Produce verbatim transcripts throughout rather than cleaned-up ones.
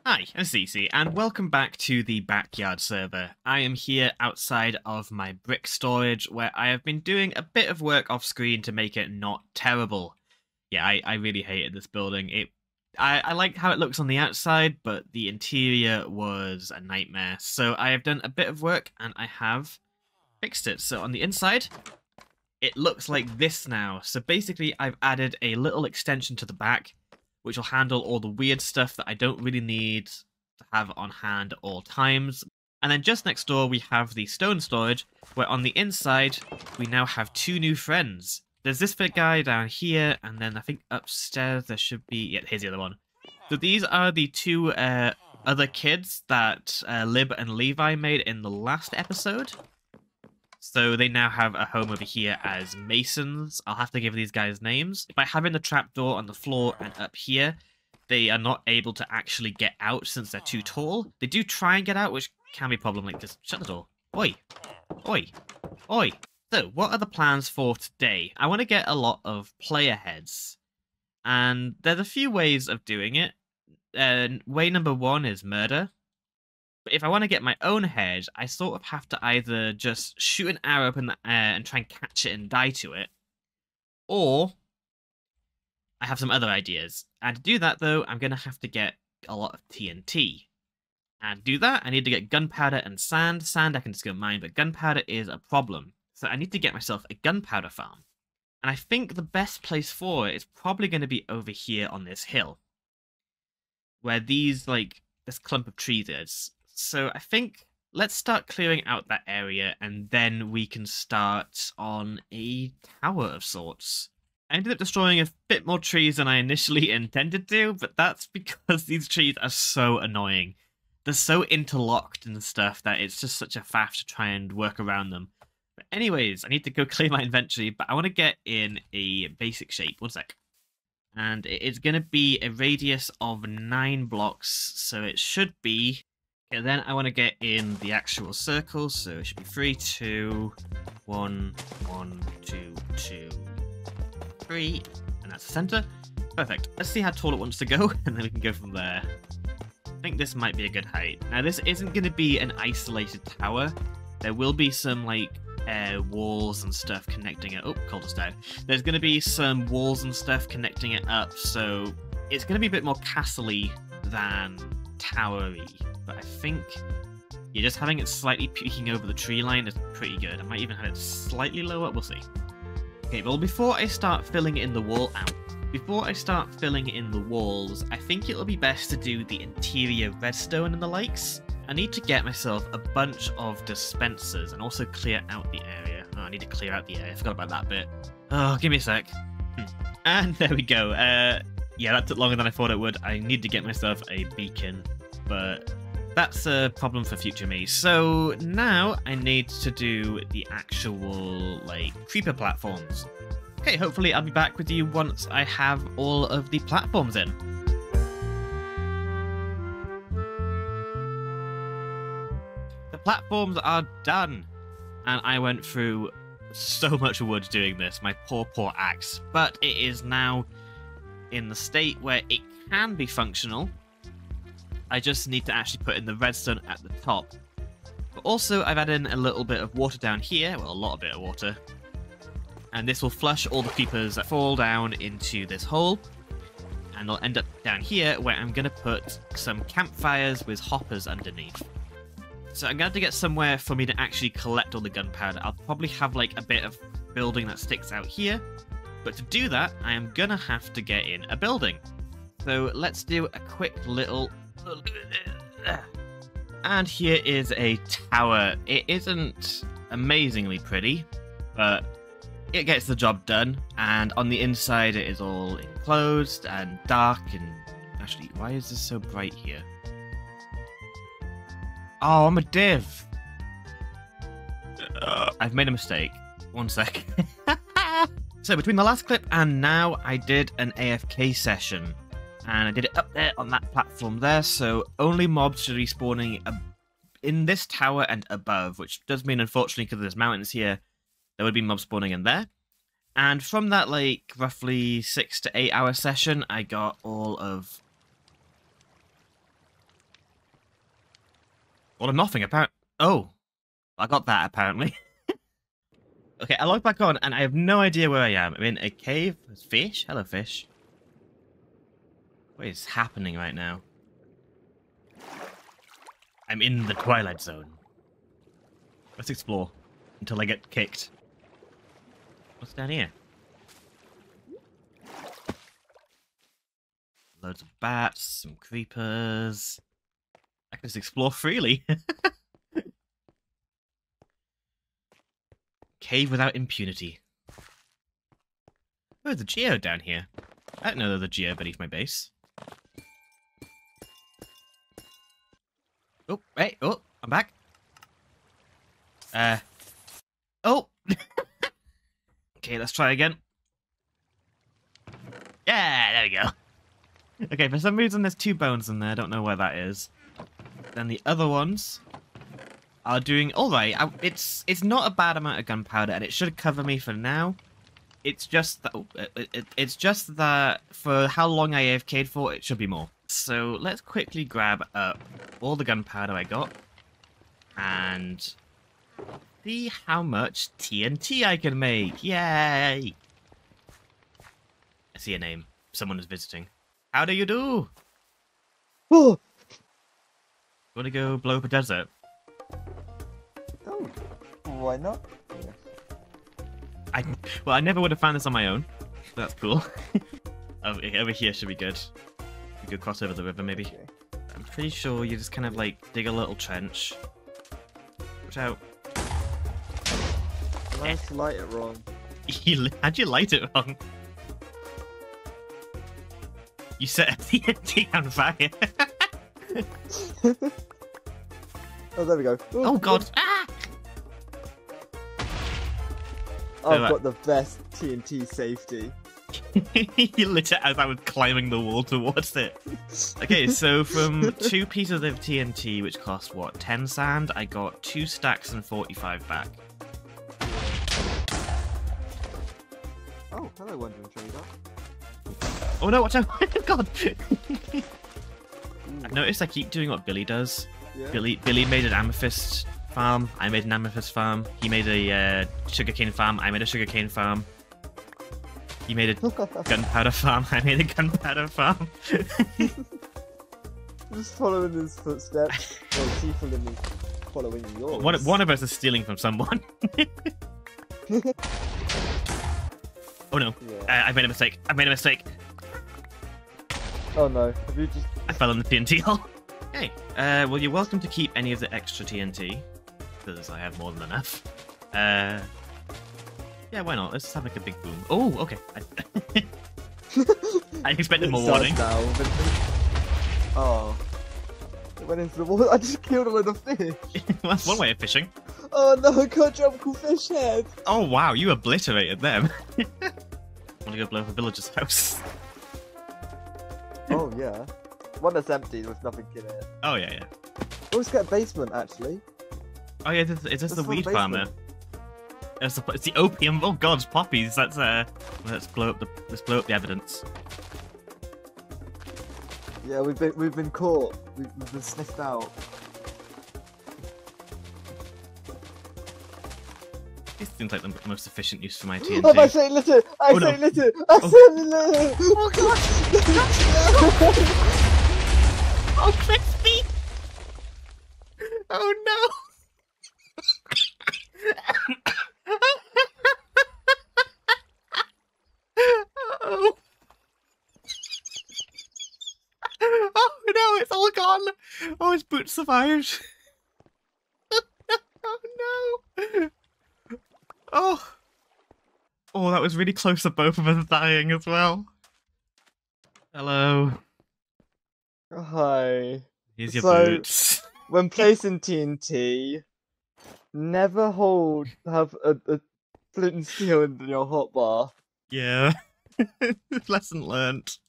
Hi, I'm Cece, and welcome back to the Backyard server. I am here outside of my brick storage, where I have been doing a bit of work off screen to make it not terrible. Yeah, I, I really hated this building. It, I, I liked how it looks on the outside, but the interior was a nightmare. So I have done a bit of work, and I have fixed it. So on the inside, it looks like this now. So basically, I've added a little extension to the back, which will handle all the weird stuff that I don't really need to have on hand at all times. And then just next door, we have the stone storage, where on the inside, we now have two new friends. There's this big guy down here, and then I think upstairs there should be... Yeah, here's the other one. So these are the two uh, other kids that uh, Lib and Levi made in the last episode. So they now have a home over here as masons. I'll have to give these guys names. By having the trapdoor on the floor and up here, they are not able to actually get out since they're too tall. They do try and get out, which can be a problem. Like, just shut the door. Oi! Oi! Oi! So, what are the plans for today? I want to get a lot of player heads. And there's a few ways of doing it. Uh, way number one is murder. But if I want to get my own head, I sort of have to either just shoot an arrow up in the air and try and catch it and die to it, or I have some other ideas. And to do that, though, I'm going to have to get a lot of T N T. And to do that, I need to get gunpowder and sand. Sand I can just go mine, but gunpowder is a problem. So I need to get myself a gunpowder farm. And I think the best place for it is probably going to be over here on this hill, where these, like, this clump of trees is. So I think let's start clearing out that area, and then we can start on a tower of sorts. I ended up destroying a bit more trees than I initially intended to, but that's because these trees are so annoying. They're so interlocked and stuff that it's just such a faff to try and work around them. But anyways, I need to go clear my inventory, but I want to get in a basic shape. One sec. And it's going to be a radius of nine blocks, so it should be... Okay, then I want to get in the actual circle, so it should be three, two, one, one, two, two, three, and that's the center. Perfect. Let's see how tall it wants to go, and then we can go from there. I think this might be a good height. Now, this isn't going to be an isolated tower. There will be some, like, uh, walls and stuff connecting it. Oh, cold us down. There's going to be some walls and stuff connecting it up, so it's going to be a bit more castle-y than towery. But I think, yeah, just having it slightly peeking over the tree line is pretty good. I might even have it slightly lower, we'll see. Okay, well, before I start filling in the wall out, before I start filling in the walls, I think it'll be best to do the interior redstone and the likes. I need to get myself a bunch of dispensers and also clear out the area. Oh, I need to clear out the area, I forgot about that bit. Oh, give me a sec. And there we go. Uh, yeah, that took longer than I thought it would. I need to get myself a beacon, but... that's a problem for future me. So now I need to do the actual, like, creeper platforms. Okay, hopefully I'll be back with you once I have all of the platforms in. The platforms are done. And I went through so much wood doing this, my poor, poor axe. But it is now in the state where it can be functional. I just need to actually put in the redstone at the top. But also, I've added in a little bit of water down here. Well, a lot of bit of water. And this will flush all the creepers that fall down into this hole. And they'll end up down here, where I'm going to put some campfires with hoppers underneath. So I'm going to have to get somewhere for me to actually collect all the gunpowder. I'll probably have, like, a bit of building that sticks out here. But to do that, I am going to have to get in a building. So let's do a quick little... And here is a tower. It isn't amazingly pretty, but it gets the job done. And on the inside, it is all enclosed and dark. And actually, why is this so bright here? Oh, I'm a div. Uh, I've made a mistake. One sec. So between the last clip and now, I did an A F K session. And I did it up there on that platform there, so only mobs should be spawning in this tower and above, which does mean, unfortunately, because there's mountains here, there would be mobs spawning in there. And from that, like, roughly six to eight hour session, I got all of Well, nothing, apparently. Oh, I got that, apparently. Okay, I log back on, and I have no idea where I am. I'm in a cave. There's fish? Hello, fish. What is happening right now? I'm in the Twilight Zone. Let's explore until I get kicked. What's down here? Loads of bats, some creepers. I can just explore freely. Cave without impunity. Oh, there's a geo down here. I didn't know there was a geo beneath my base. Oh, hey, oh, I'm back. Uh, oh! Okay, let's try again. Yeah, there we go. Okay, for some reason there's two bones in there, I don't know where that is. Then the other ones are doing alright. It's it's not a bad amount of gunpowder, and it should cover me for now. It's just that, oh, it, it, it's just that for how long I A F K'd for, it should be more. So let's quickly grab up all the gunpowder I got and see how much T N T I can make. Yay! I see a name. Someone is visiting. How do you do? Oh! Want to go blow up a desert? Oh, why not? Yes. I well, I never would have found this on my own. That's cool. over, over here should be good. We could cross over the river, maybe. Okay. I'm pretty sure you just kind of like dig a little trench. Watch out! I managed to light it wrong. You how'd you light it wrong? You set a T N T on fire. Oh, there we go. Ooh, Oh god! Ah! I've So, got the best T N T safety. You lit it as I was climbing the wall towards it. Okay, so from two pieces of T N T, which cost what, ten sand, I got two stacks and forty-five back. Oh, hello, Wandering Trader. Oh no, watch out! God! I've noticed I keep doing what Billy does. Yeah. Billy Billy made an amethyst farm, I made an amethyst farm. He made a uh, sugarcane farm, I made a sugarcane farm. He made a gunpowder farm, I made a gunpowder farm. Just following his footsteps. Well, he following, following yours. One, one of us is stealing from someone. Oh no, Yeah. uh, I made a mistake, I made a mistake. Oh no, have you just... I fell in the T N T hole. Hey, uh, well, you're welcome to keep any of the extra T N T, because I have more than enough. Uh, yeah, why not? Let's just have like a big boom. Oh, okay. I, I expected more It warning. starts now, but- Oh. It went into the water. I just killed a load of fish. Well, that's one way of fishing. Oh no, I got tropical fish head. Oh wow, you obliterated them. Want to go blow up a villager's house? Oh yeah. One that's empty with nothing in it. Oh yeah, yeah. Oh, it's got a basement actually. Oh yeah, is this, is this That's the for the weed farmer? basement. It's the, it's the opium. Oh god, it's poppies. That's uh. Let's blow up the let's blow up the evidence. Yeah, we've been we've been caught. We've, we've been sniffed out. This seems like the most efficient use for my T N Oh, I T. say litter! I Oh, say no. litter! I Oh. say litter! Oh god! Oh crispy! Oh no! Oh. Oh no, it's all gone! Oh, his boot survived. Oh no! Oh! Oh, that was really close to both of us dying as well. Hello. Hi. Here's your So- boots. When placing T N T, never hold have a, a flint and steel in your hotbar. Yeah. Lesson learnt.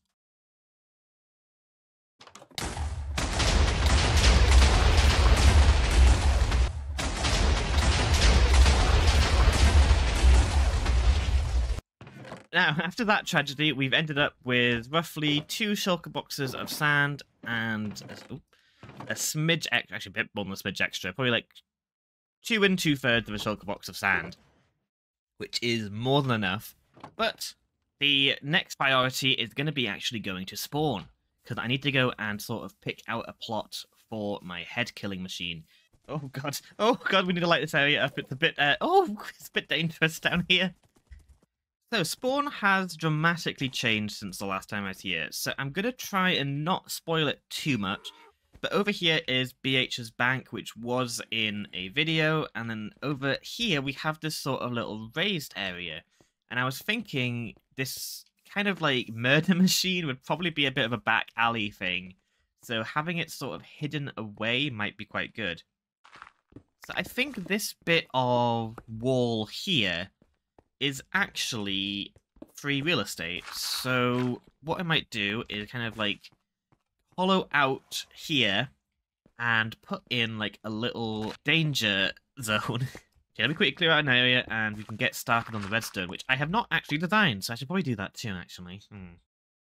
Now, after that tragedy, we've ended up with roughly two shulker boxes of sand and oh, a smidge extra, actually a bit more than a smidge extra, probably like two and two thirds of a shulker box of sand, which is more than enough. But the next priority is going to be actually going to spawn, because I need to go and sort of pick out a plot for my head killing machine. Oh god, oh god, we need to light this area up. It's a bit, uh, oh, it's a bit dangerous down here. So, spawn has dramatically changed since the last time I was here, so I'm going to try and not spoil it too much. But over here is B H's bank, which was in a video, and then over here we have this sort of little raised area. And I was thinking this kind of like murder machine would probably be a bit of a back alley thing, so having it sort of hidden away might be quite good. So I think this bit of wall here is actually free real estate. So what I might do is kind of like hollow out here and put in like a little danger zone. Okay, let me quickly clear out an area and we can get started on the redstone, which I have not actually designed, so I should probably do that too, actually. Hmm.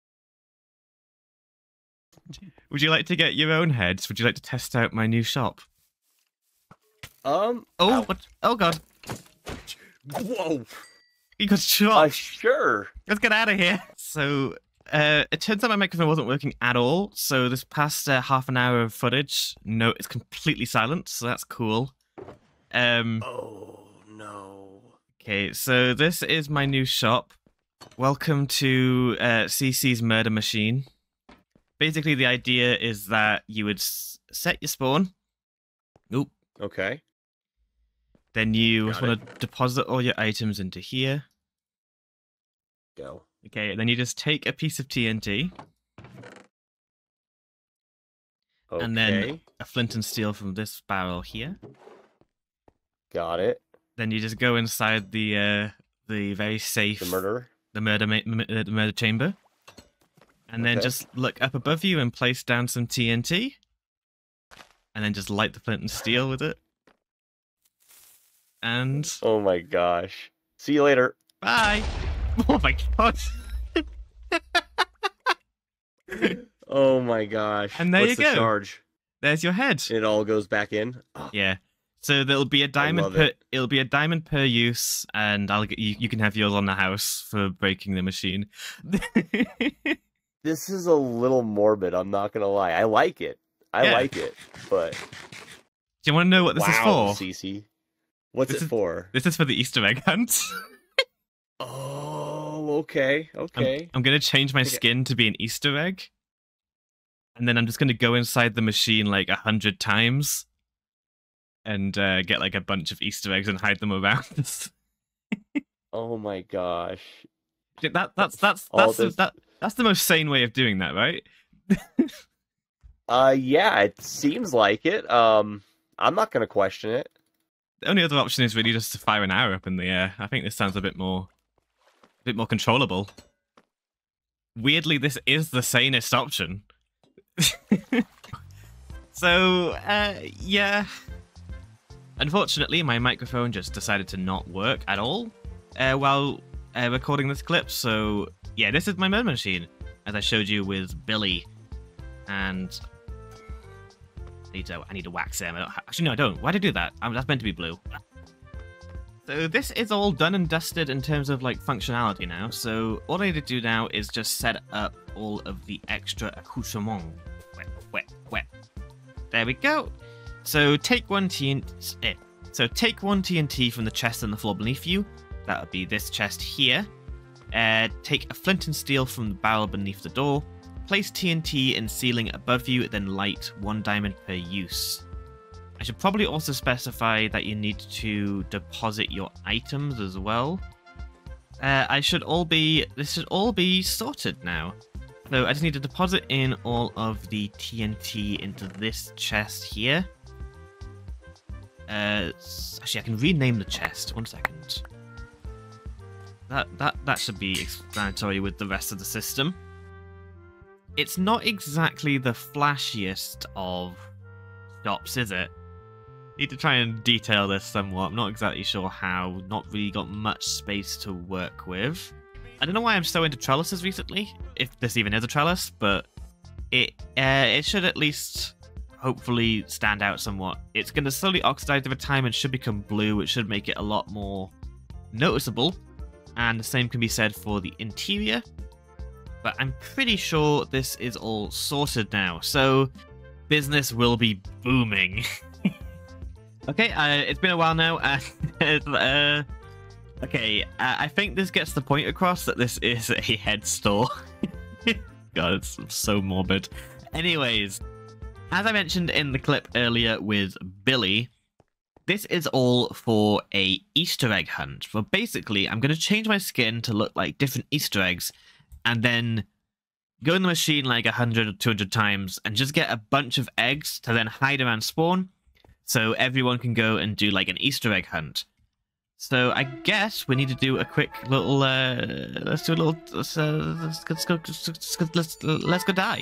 Would you like to get your own heads? Would you like to test out my new shop? Um. Oh, ow. what? Oh god. Whoa. You got shot. Uh, sure. Let's get out of here. So, uh, it turns out my microphone wasn't working at all. So this past uh, half an hour of footage, no, it's completely silent. So that's cool. Um. Oh no. Okay, so this is my new shop. Welcome to uh, C C's Murder Machine. Basically, the idea is that you would s set your spawn. Oop. Okay. Then you Got want to deposit all your items into here. Go. Okay, then you just take a piece of T N T. Okay. And then a flint and steel from this barrel here. Got it. Then you just go inside the uh, the very safe The murderer. the murder ma the murder chamber, and then Okay. just look up above you and place down some T N T, and then just light the flint and steel with it. And Oh my gosh. See you later. bye. Oh my god. Oh my gosh. And there What's you the go. charge? There's your head. It all goes back in. Oh, Yeah. So there'll be a diamond love per. it. It'll be a diamond per use, and I'll get you. You can have yours on the house for breaking the machine. Do this is a little morbid. I'm not gonna lie. I like it. I Yeah. like it. But you want to know what this wow, is for? Cece. What's This it is- for? This is for the Easter egg hunt. Oh, okay, I'm, okay. I'm gonna change my Okay. skin to be an Easter egg, and then I'm just gonna go inside the machine like a hundred times, and uh, get like a bunch of Easter eggs and hide them around. Oh my gosh. that that's that's All that's the, this- that that's the most sane way of doing that, right? Uh, yeah, it seems like it. Um, I'm not gonna question it. The only other option is really just to fire an arrow up in the air. I think this sounds a bit more, a bit more controllable. Weirdly, this is the sanest option. So, uh, yeah. Unfortunately, my microphone just decided to not work at all uh, while uh, recording this clip. So, yeah, this is my murder machine, as I showed you with Billy. And I need to, I need to wax him. I don't, actually, no, I don't. Why did I do that? Um, that's meant to be blue. So this is all done and dusted in terms of like functionality now. So all I need to do now is just set up all of the extra accoutrements. Wet, wet, wet. There we go. So take one T N T. Eh. So take one T N T from the chest on the floor beneath you. That would be this chest here. Uh, take a flint and steel from the barrel beneath the door. Place T N T in ceiling above you, then light one diamond per use. I should probably also specify that you need to deposit your items as well. Uh, I should all be, this should all be sorted now. So I just need to deposit in all of the T N T into this chest here. Uh, actually, I can rename the chest. One second. That that that should be explanatory with the rest of the system. It's not exactly the flashiest of shops, is it? Need to try and detail this somewhat. I'm not exactly sure how. Not really got much space to work with. I don't know why I'm so into trellises recently, if this even is a trellis, but it uh, it should at least hopefully stand out somewhat. It's going to slowly oxidize over time and should become blue, which should make it a lot more noticeable. And the same can be said for the interior. But I'm pretty sure this is all sorted now, so business will be booming. Okay, uh, it's been a while now. Uh, uh, okay, uh, I think this gets the point across that this is a head store. God, it's so morbid. Anyways, as I mentioned in the clip earlier with Billy, this is all for a Easter egg hunt. But basically, I'm going to change my skin to look like different Easter eggs, and then go in the machine like one hundred or two hundred times and just get a bunch of eggs to then hide around spawn, so everyone can go and do like an Easter egg hunt. So I guess we need to do a quick little, uh, let's do a little, let's, uh, let's, let's go, let's, go, let's, let's go die.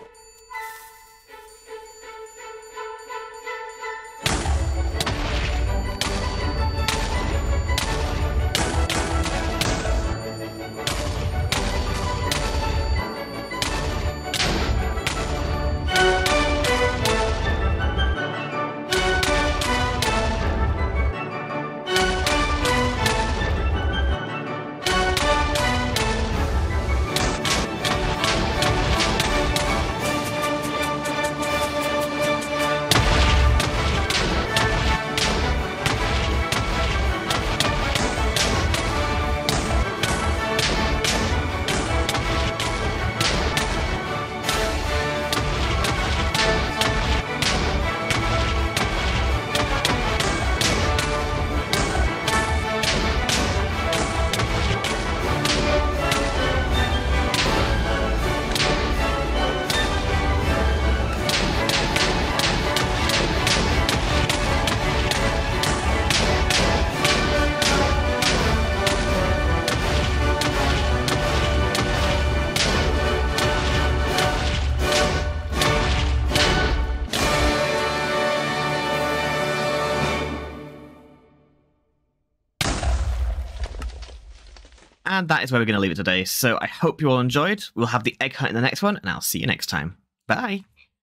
And that is where we're going to leave it today. So I hope you all enjoyed. We'll have the egg hunt in the next one, and I'll see you next time. Bye!